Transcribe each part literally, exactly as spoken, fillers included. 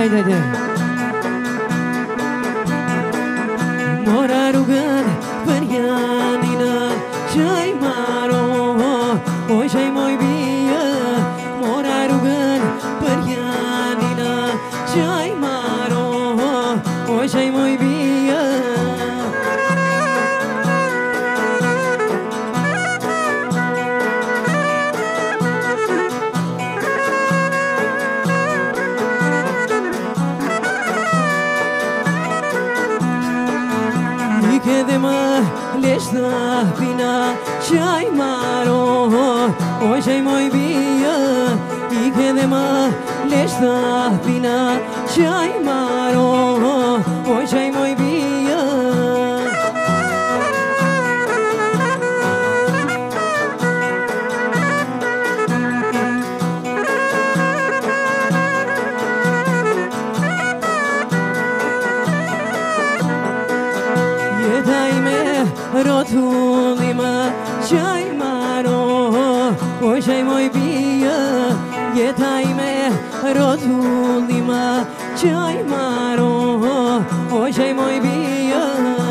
Hajde, hajde. Mora rugën për janina qaj maro, oj qaj moj bia. Mora rugën për janina qaj maro, oj qaj moj bia. Ike dhe më leshta pina qaj maro, oj qaj moj bia. Ike dhe më leshta pina qaj maro, oj qaj moj bia. Rotullima qaj maro, oj qaj moj bia. Jeta ime rotullima qaj maro, oj qaj moj bia.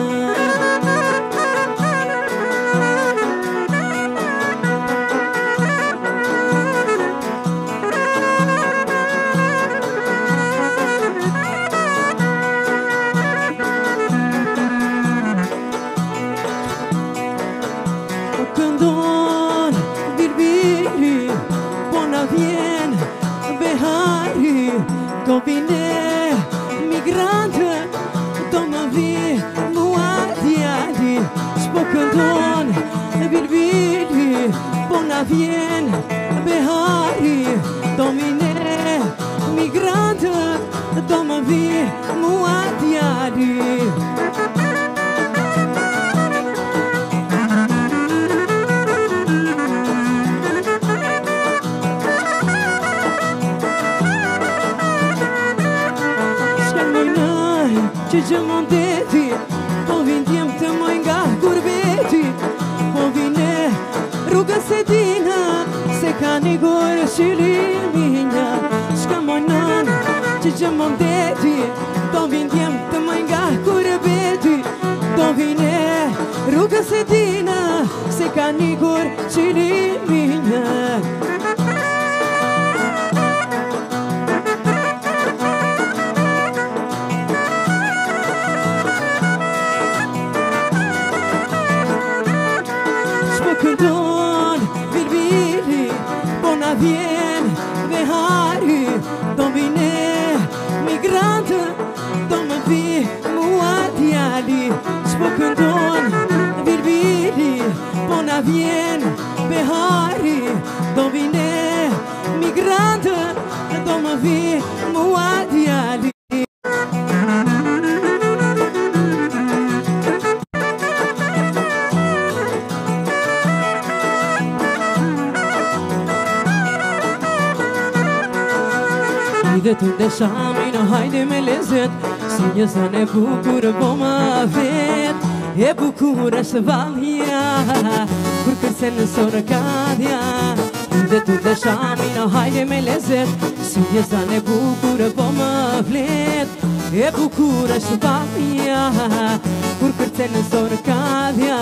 Këndon birbiri, po na vjen behari. Do vine migrante, do më vi mua djali. S'po këndon birbiri, po na vjen behari. Do vine migrante, do më vi mua djali. Që që mondeti, po vin t'jem të moj nga kurbeti. Po vine rrugës e dina, se ka një gorë qiliminja. Shka moj nën, që që mondeti, po vin t'jem të moj nga kurbeti. Po vine rrugës e dina, se ka një gorë qiliminja. Këndon birbiri, po na vjen behari. Do vine migrante, do më vi mua djali. S'po këndon birbiri, po na vjen behari. Do vine migrante, do më vi mua djali. Dhe të ndeshami në hajde me lezet, si një zane bukur po ma vet. E bukur është valja, kur kërse në sorë kadja. Dhe të ndeshami në hajde me lezet, si një zane bukur po ma vet. E bukur është valja, kur kërse në sorë kadja.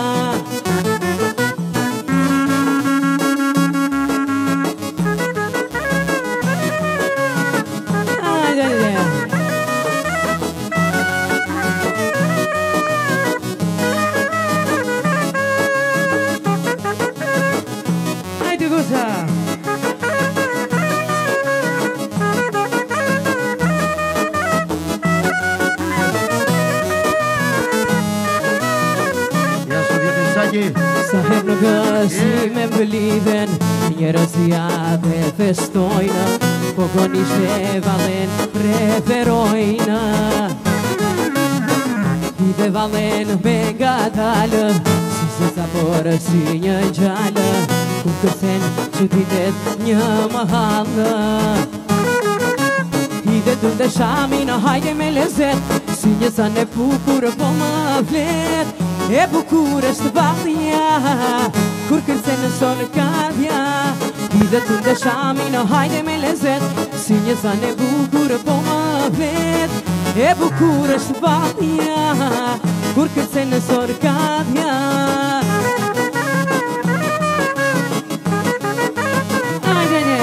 Sa her në gësi me mbëliven, njerëzia dhe festojnë. Po konisht e valen preferojnë. I dhe valen me nga dalë, si se zaporë si një gjallë. Ku kërsen që pitet një mahalë. I dhe të ndeshami në hajde me lezet, si një zane bukur po më vlet. E bukur është valja, kur kërse në sonë kadja. Ide të ndeshamina, hajde me lezet, si një zane bukur po më vet. E bukur është valja, kur kërcen në sorkadja. Hajde një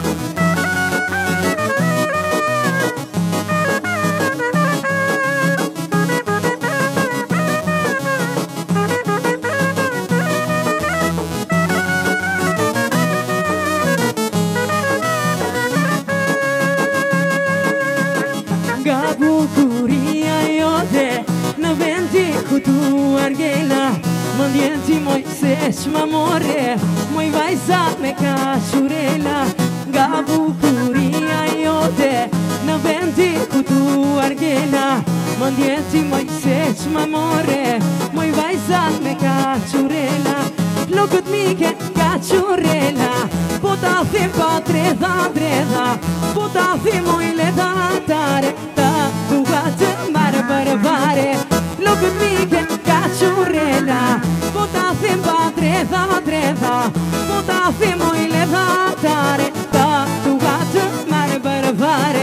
Më ndjen ti moj se shma more, moj vajza me kashurela. Nga bukuria jote në vendi ku tu argela. Më ndjen ti moj se shma more, moj vajza me kashurela. Flokët mike kashurela, po ta thim pa dredha dredha, po ta thim moj ledatare, ta duha të marë bërëvare. Flokët mike kashurela, po ta thim pa dredha dredha, po ta thim moj ledatare, ta duha të marë bërëvare.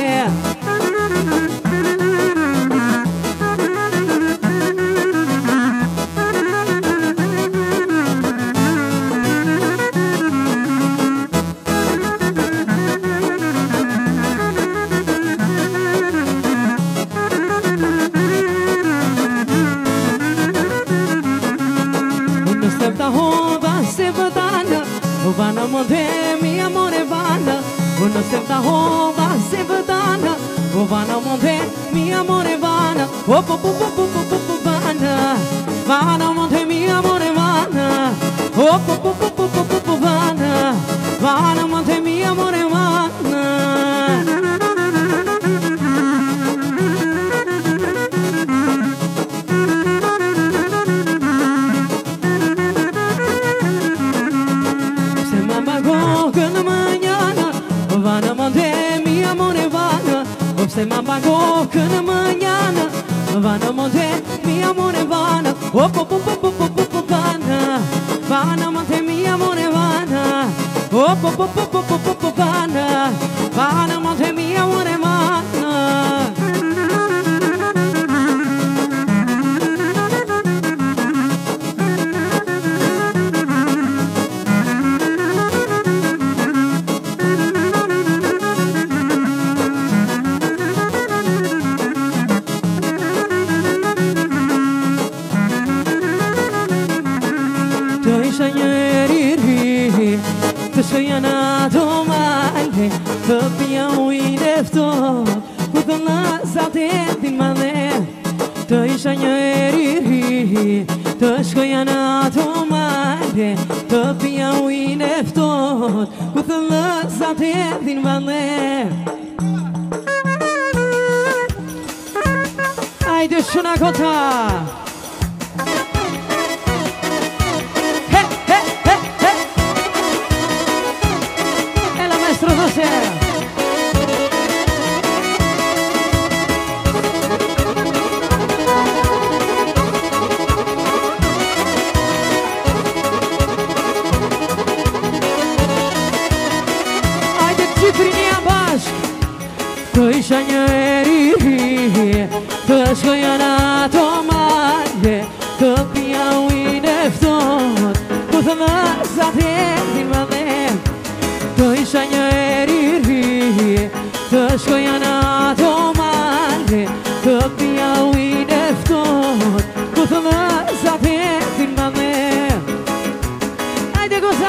Vana monte mi amore vana, uno senta hova se vana. Vana monte mi amore vana, op op op op op op vana. Vana monte mi amore vana, op op op op op op vana. Vana monte mi amore vana. Se mă bagă când mâniană, Vana monte mi amore vana, op op op op op op vana. Vana monte mi amore vana, op op op op op op vana. Vana monte mi amore vana. Të pia ujnë e ftot, ku të nëzat e din male. Të isha një eriri, të shkoja në ato male. Të pia ujnë e ftot, ku të nëzat e din male. Ajde shuna kota. He, he, he, he. E la maestro Dosera. Të isha një eriri, të shkoja në ato male. Të pia ujnë e ftot, ku të nëzat e din male. Të isha një eriri, të shkoja në ato male. Të pia ujnë e ftot, ku të nëzat e din male. Ajde goza!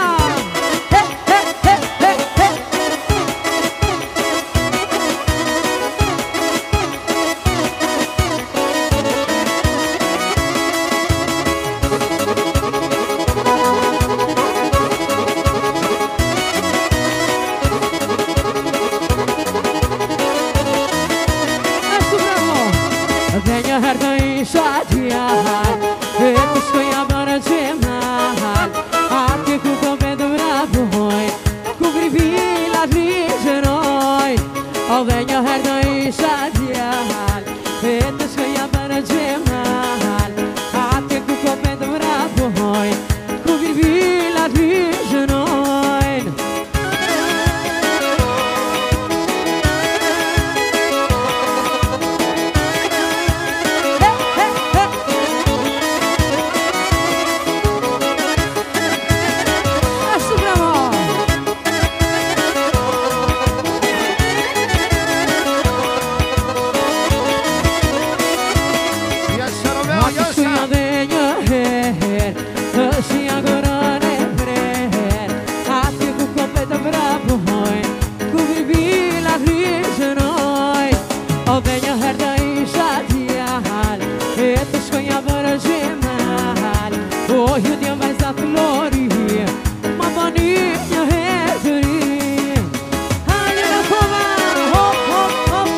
O dhe një herë do isha t'jal E të shkonja bërë gjemal O ju t'jom vajza flori Ma bani një herë të ri Hajde në koma Hop, hop, hop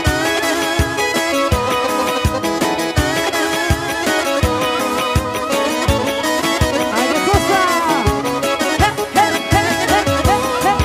Hajde kosa He, he, he, he, he, he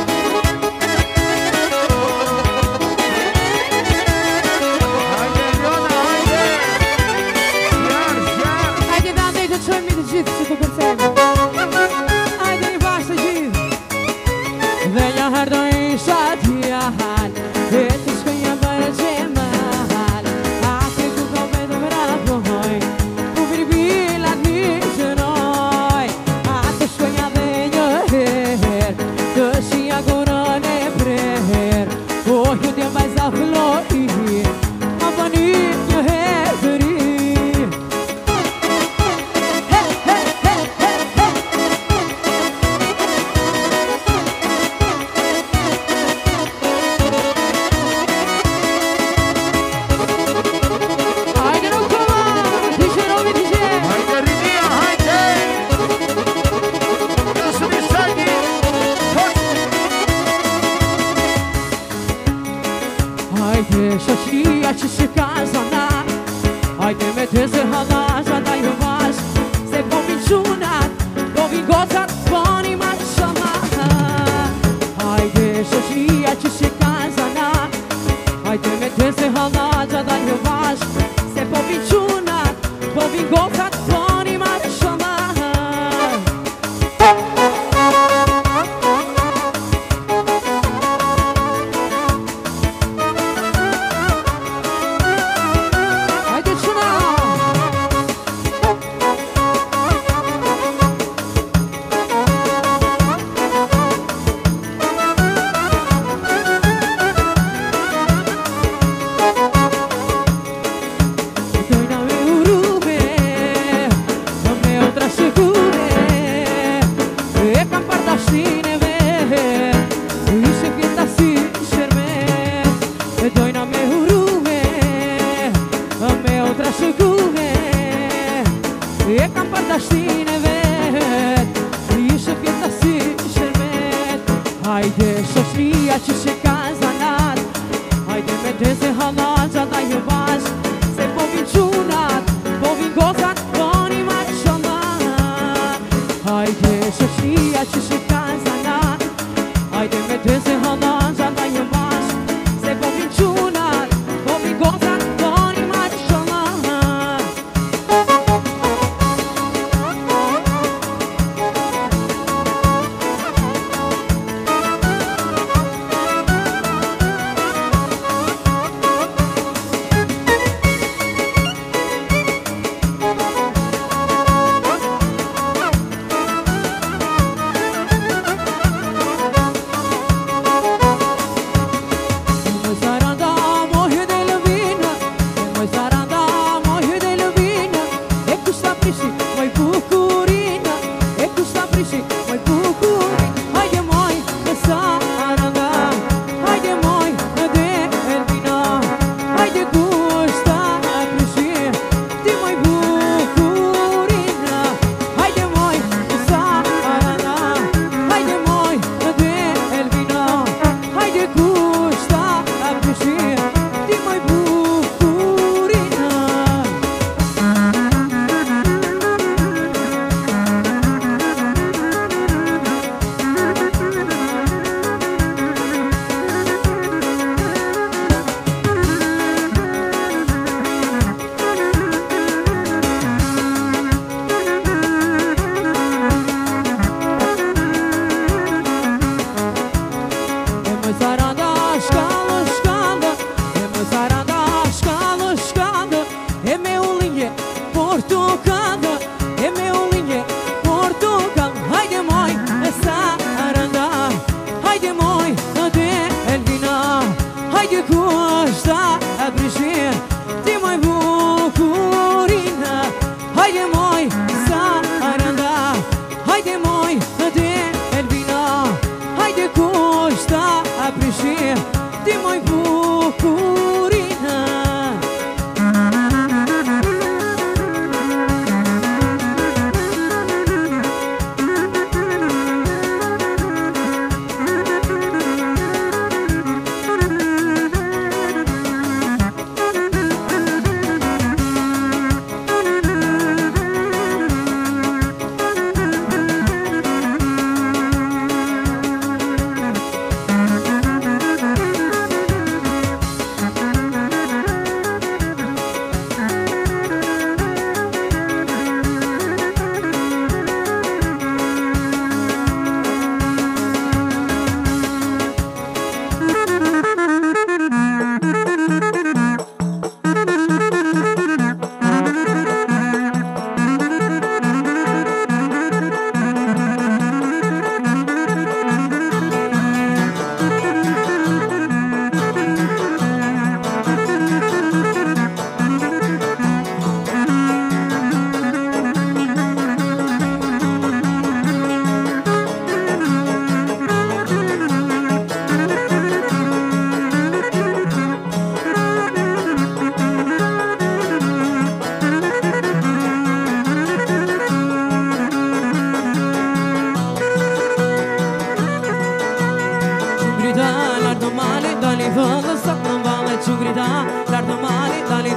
Hajde dande i të qojmë i të gjithë që të kërcejmë Hajde i bashkë të gjithë Dhe një herë do isha t'jal E të shkonja bërë gjemal A të ku ko vetë vrapoj Ku virbilat një qëroj A të shkonja dhe një herë Të shia kurën e prerë O ju t'jem vajza flori Ma bani një herë të ri Hajde shoqia që shika zonat Hajde me të zë halazha da ju vash Se po vin qunat, po vin gocat, po një ma shamat Hajde shoqia që shika zonat Hajde me të zë halazha da ju vash Se po vin qunat, po vin gocat, po një ma shamat E kam pardashtin e vet Ishe fjeta si sherbet Hajde shoqnia që sheka zanat Hajde me deze halazha da ju bash Se po vin qunat, po vin gocat, po një ma shamat Hajde shoqnia që sheka zanat Hajde me deze halazha da ju bash Se po vin qunat, po vin gocat, po një ma shamat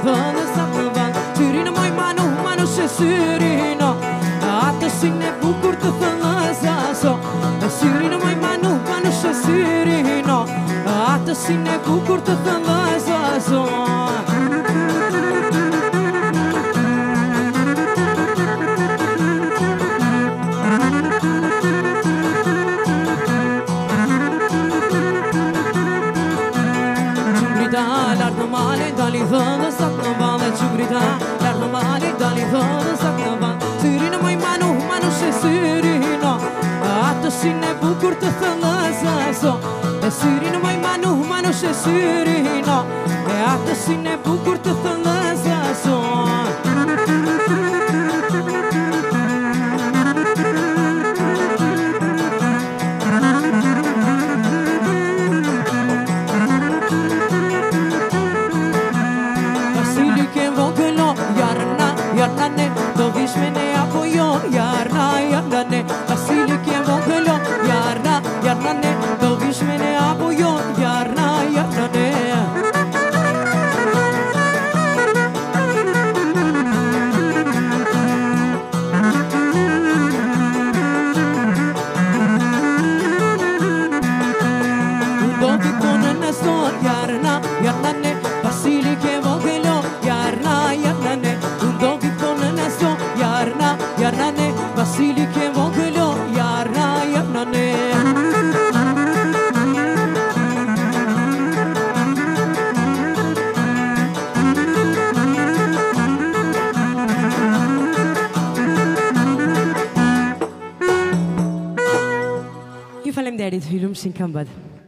dhënë sa të van Syrinë moj manu, manu shë syrino Atë sinë e bukur të thënë zaso Syrinë moj manu, manu shë syrino Atë sinë e bukur të thënë zaso Lartë në male, dali dhënë sak në vale Qumrita, lartë në male, dali dhënë sak në vale Syrinë moj manu, manu shë syrino Atë sinë e bukur të thënë zaso Syrinë moj manu, manu shë syrino Atë sinë e bukur të thënë zaso Jarnane, do vish me ne apo jo Jarna, jarnane, Vasili kje vogëlo Jarna, jarnane, do vish me ne apo jo Jarna, jarnane Do vi tonë në son Jarna, jarnane, Vasili kje vogëlo Jarna, jarnane Jarnane, Vasili kje vogëlo Jarna, jarnane Ju falemderit, hyllum sin këmbët